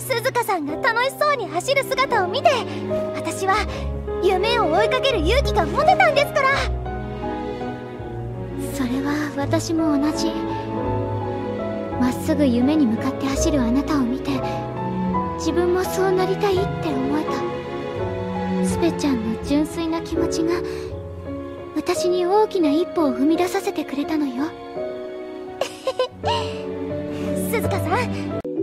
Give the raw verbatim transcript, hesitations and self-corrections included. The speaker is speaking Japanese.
鈴鹿さんが楽しそうに走る姿を見て、私は夢を追いかける勇気が持てたんですから。 それは私も同じ。まっすぐ夢に向かって走るあなたを見て、自分もそうなりたいって思えた。スペちゃんの純粋な気持ちが私に大きな一歩を踏み出させてくれたのよ。 鈴鹿さん、